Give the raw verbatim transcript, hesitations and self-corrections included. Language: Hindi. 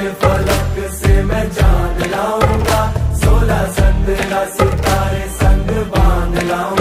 फलक से मैं चांद लाऊंगा, सोलह सत्रह सितारे संग बांध लाऊंगा।